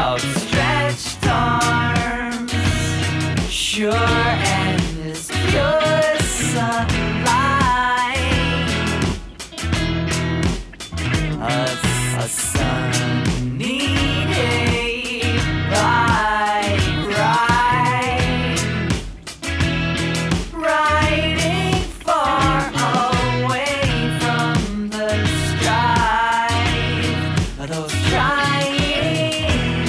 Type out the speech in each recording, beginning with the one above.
outstretched arms, sure and as pure sunlight, a sunny day, riding far away from the strife of those trying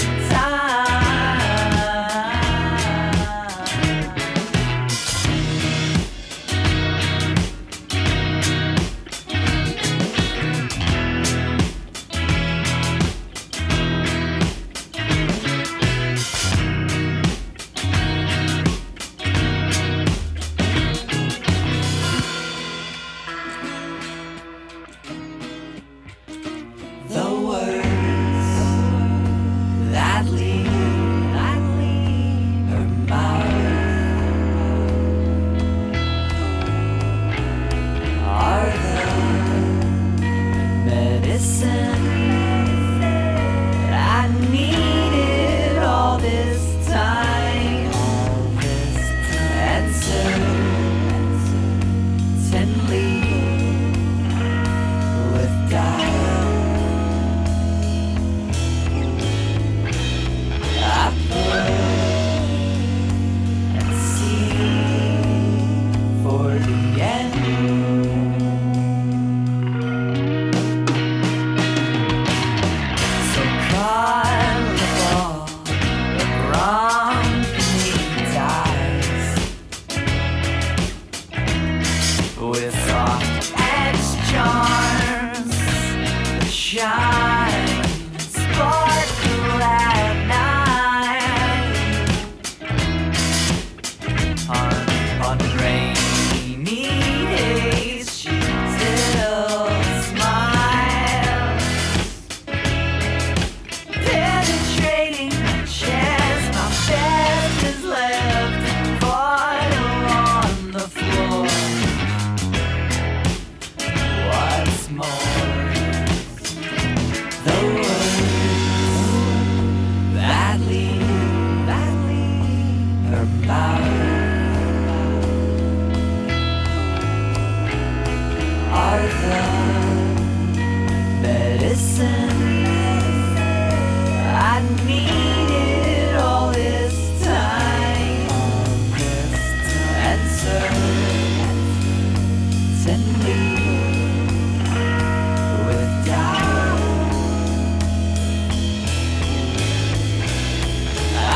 the words that leave her mouth are the medicine I needed all this time, and certainly with doubt I put and see for the end. So carnival, the grumpy dies with soft edged charms that shine and sparkle at night. On rainy days she still smiles, penetrating my chest. My best is left vital on the floor. What's more, the words that leave her mouth are the medicine I needed all this time, and certainly with doubt I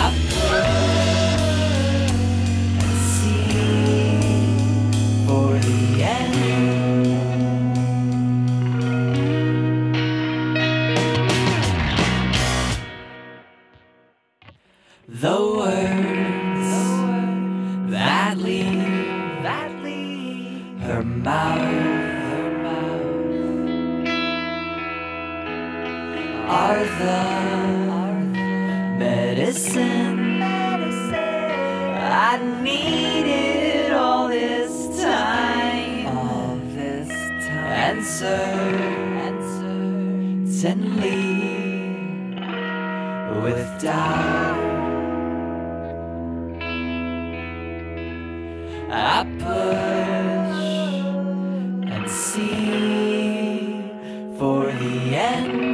put and see for the end. The words that leave her mouth are the medicine I needed all this time, and certainly with doubt I push and see for the end.